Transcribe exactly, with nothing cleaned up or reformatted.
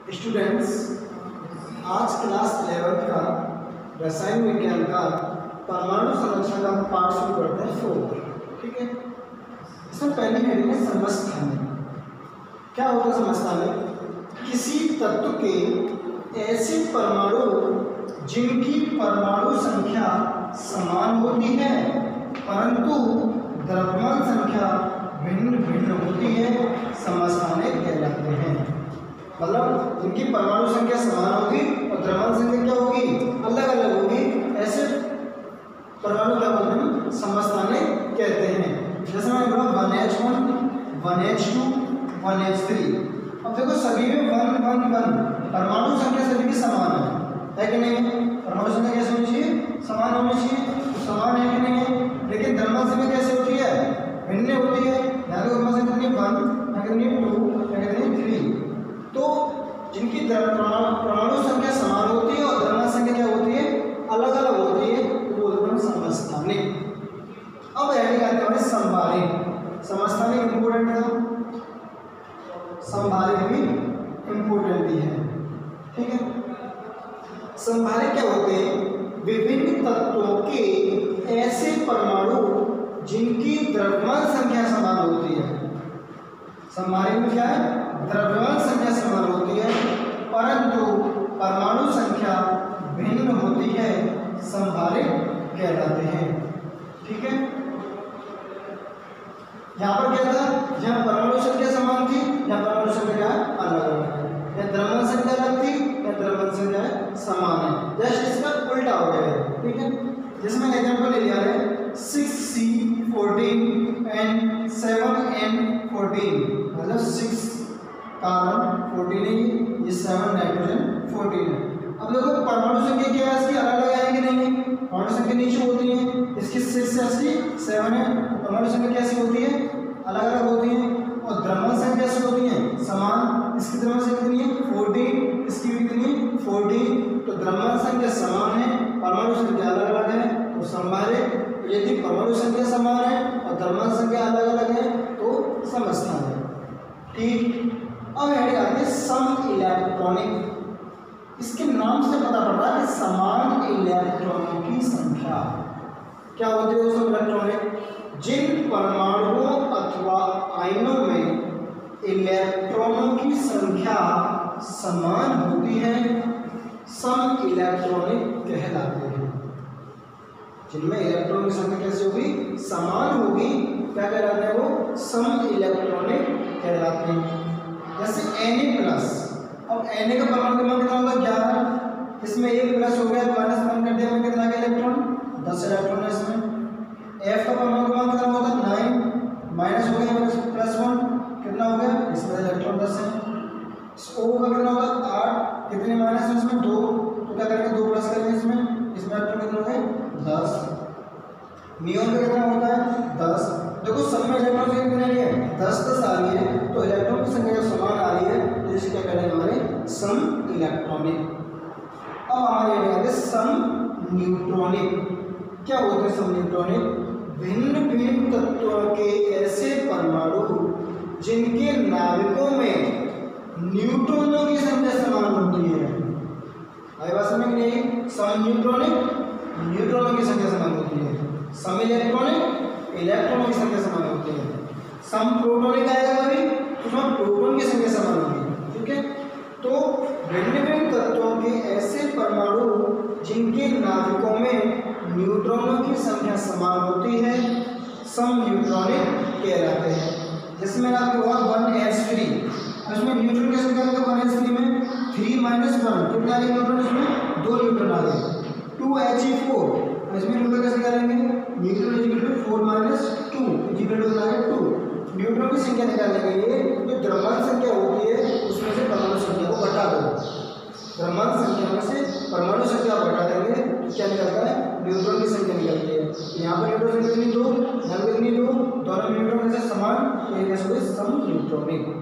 Students, आज class eleventh का रसायन विज्ञान का परमाणु संरचना का पाठ शुरू करते हैं फोर। ठीक है, इसमें पहली हेडिंग है समस्थानिक। क्या होता है समस्थानिक? किसी तत्व के ऐसे परमाणु जिनकी परमाणु संख्या समान होती है परंतु द्रव्यमान संख्या भिन्न भिन्न होती है, समस्थानिक कहलाते हैं। मतलब जिनकी परमाणु संख्या समान होगी और द्रव्यमान संख्या क्या होगी, अलग अलग होगी, ऐसे परमाणु क्या बोलते हैं, समस्थानिक कहते हैं। जैसे मैंने बोला one H one, one H two, one H three. अब देखो सभी में वन वन वन परमाणु संख्या सभी की समान है, है कि नहीं? परमाणु संख्या कैसे होनी चाहिए? समान होनी चाहिए। तो समान है कि नहीं है? लेकिन द्रव्यमान संख्या कैसे होती है? भिन्न होती है। यहाँ देखो द्रव्यमान संख्या कितनी? वन, यहाँ कितनी? टू, यहाँ कितनी? थ्री। तो जिनकी परमाणु संख्या समान होती है और द्रव्यमान संख्या क्या होती है, अलग अलग होती है, वो बोलते हैं समस्थानिक। अब हेडिंग आती है हमारी समभारिक। समस्थानिक इंपोर्टेंट था, समभारिक भी इंपोर्टेंट ही है। ठीक है, समभारिक क्या होते हैं? विभिन्न तत्वों के ऐसे परमाणु जिनकी द्रव्यमान संख्या समान होती है। समभारिक में क्या है? द्रव्यमान संख्या समान होती है परंतु परमाणु संख्या भिन्न होती है, समभारिक कहलाते हैं। ठीक है, यहाँ पर क्या था? जहाँ परमाणु संख्या समान थी, यहाँ परमाणु संख्या अलग अलग है। यहाँ द्रव्यमान संख्या अलग थी, यहाँ द्रव्यमान संख्या समान है। जस्ट इसका उल्टा हो गया है। ठीक है, जिसमें एग्जाम्पल ले लिया है six C fourteen and seven N fourteen. मतलब सिक्स कार्बन फोर्टीन है, ये सेवन नाइट्रोजन फोर्टीन है। अब देखो परमाणु संख्या क्या है इसकी, अलग अलग है कि नहीं? परमाणु संख्या नीचे होती है, इसकी सिक्स है, इसकी सेवन है। परमाणु संख्या कैसी होती है? अलग अलग होती है। और द्रव्यमान संख्या कैसी होती है? समान। इसकी द्रव्यमान संख्या कितनी है? फोर्टीन, इसकी भी कितनी? फोर्टीन। तो द्रव्यमान संख्या समान है, परमाणु संख्या अलग अलग है, तो समभारिक। यदि परमाणु संख्या समान है और द्रव्यमान संख्या अलग अलग है तो समस्थानिक। ठीक, अब हेडिंग आती है सम इलेक्ट्रॉनिक। इसके नाम से पता पड़ रहा है कि समान इलेक्ट्रॉनों की संख्या। क्या होती है सम इलेक्ट्रॉनिक? जिन परमाणुओं अथवा आयनों में इलेक्ट्रॉनों की संख्या समान होती है, सम इलेक्ट्रॉनिक कहलाते हैं। जिनमें इलेक्ट्रॉन की संख्या कैसी होगी? समान होगी, क्या कहलाते हैं वो? सम इलेक्ट्रॉनिक कहलाते हैं। जैसे Na प्लस, अब Na का परमाणु क्रमांक कितना होगा? ग्यारह। इसमें एक प्लस हो गया, माइनस वन कर दिया, कितना आ गया इलेक्ट्रॉन? दस इलेक्ट्रॉन है इसमें। F का परमाणु क्रमांक कितना होगा? नाइन, माइनस हो गया प्लस वन, कितना हो गया? इसमें इलेक्ट्रॉन दस है। O का कितना होगा? आठ, कितने माइनस है इसमें? दो, तो क्या करेंगे? दो प्लस करेंगे इसमें, इसमें इलेक्ट्रॉन कितने हो गए? दस। नियोन का कितना होता है? दस। देखो सब में इलेक्ट्रॉन की कितनी है? दस दस आ रही है, तो इलेक्ट्रॉन की संख्या समान आ रही है, तो इसे क्या करेंगे हमारे? सम इलेक्ट्रॉनिक। अब हमारे आते हैं सम न्यूट्रॉनिक। क्या होते हैं सम न्यूट्रॉनिक? भिन्न भिन्न तत्वों के ऐसे परमाणु जिनके नाभिकों में न्यूट्रॉनों की संख्या समान होती है। आई बात समझ में नहीं? सम न्यूट्रॉनिक, न्यूट्रॉनों की संख्या समान होती है। सम इलेक्ट्रॉनिक, इलेक्ट्रॉनों की संख्या समान होती है। सम प्रोटॉनिक आएगा कभी, उसमें प्रोटॉन की संख्या समान होगी। ठीक है, तो भिन्न भिन्न तत्वों के ऐसे परमाणु जिनके नाभिकों में न्यूट्रॉनों की संख्या समान होती है, सम न्यूट्रॉनिक कहलाते हैं। जिसमें आपको हुआ वन एच थ्री, उसमें न्यूट्रॉन की संख्या वन एच थ्री में थ्री माइनस वन, कितना आ गया न्यूट्रॉन? इसमें दो न्यूट्रॉन आ गए। टू एच ई फोर, इसमें न्यूट्रॉन कैसे करेंगे? Neutron is equal to four minus two, is equal to two. Neutron की संख्या निकालने के लिए जो द्रव्यमान संख्या होती है उसमें से परमाणु संख्या को घटा दो। द्रव्यमान संख्या में से परमाणु संख्या घटा देंगे तो क्या निकलता है? न्यूट्रॉन की संख्या निकलती है। यहाँ पर न्यूट्रॉन संख्या कितनी? दो, यहाँ कितनी? दो। दोनों न्यूट्रॉन से समान, तो ये कैसे हुए? सम न्यूट्रॉनिक।